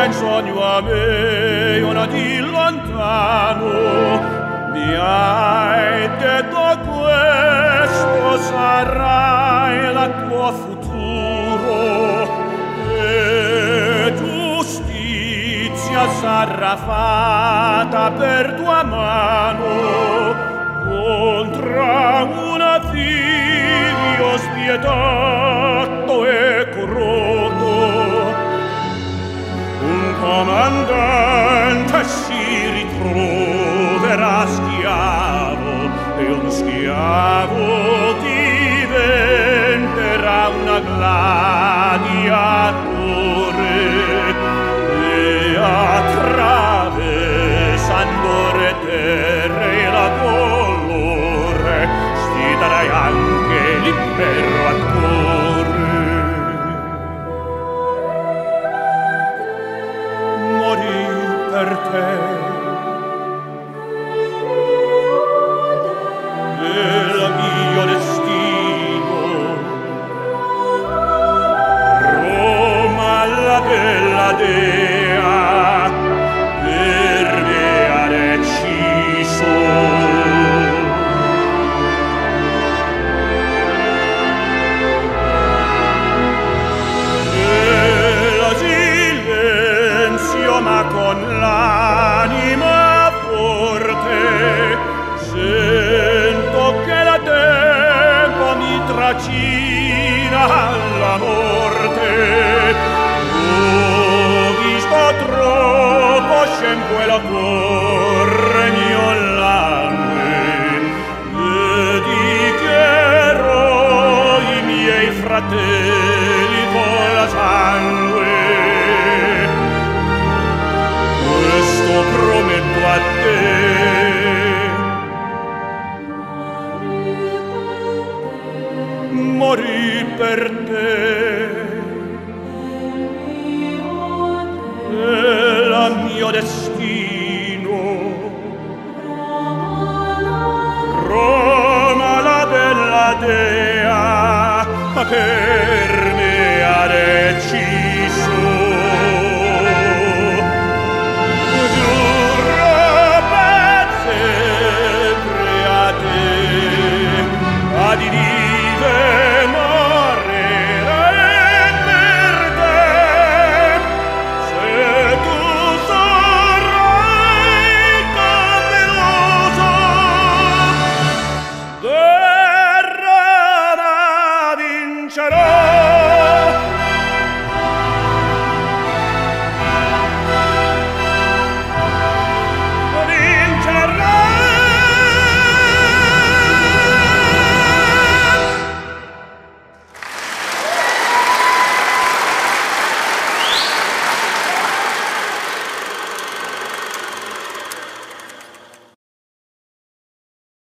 in sogno a me una di lontano mi hai detto questo sarà il tuo futuro e giustizia sarà fatta per tua mano contro una figlio spietato e corrotto. Un comandante si ritroverà schiavo e un schiavo diventerà una gladiatore e attraversando le terre e la dolore sfiderai anche l'imperatore. Morì per te il mio destino. Roma la bella dea per me ha deciso. Ma con l'anima forte sento che la tempo mi trascina alla morte. Ho visto troppo scempo e la corre mio langue dedicherò i miei fratelli con la sangue. Questo prometto a te. Morì per te. E la mio destino